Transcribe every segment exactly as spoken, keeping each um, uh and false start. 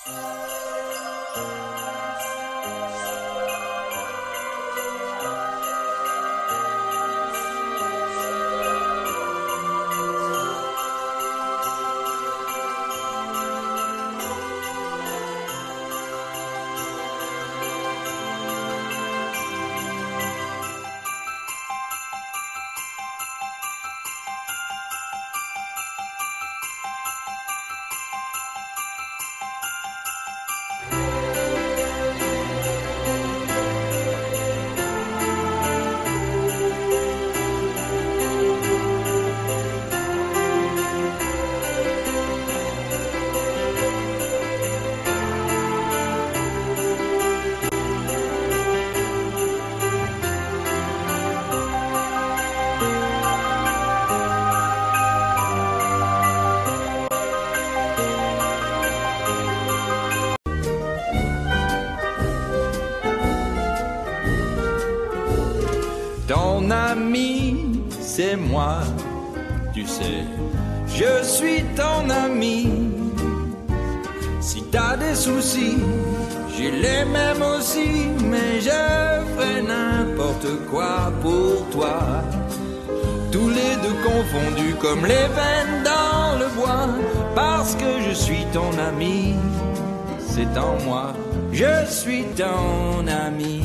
Ton ami, c'est moi, tu sais, je suis ton ami. Si t'as des soucis, j'ai les mêmes aussi, mais je ferai n'importe quoi pour toi. Tous les deux confondus comme les veines dans le bois, parce que je suis ton ami, c'est en moi, je suis ton ami.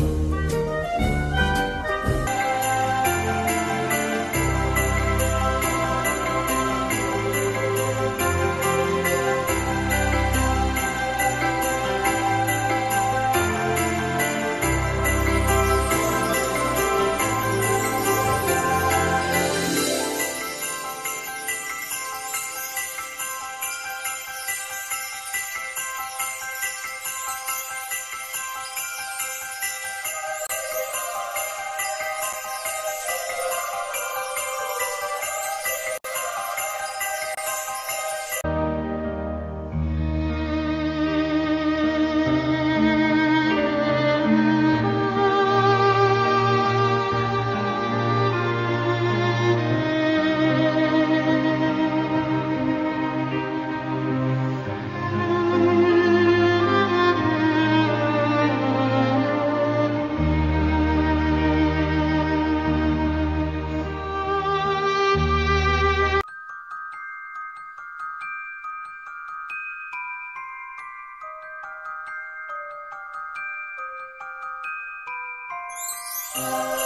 Oh.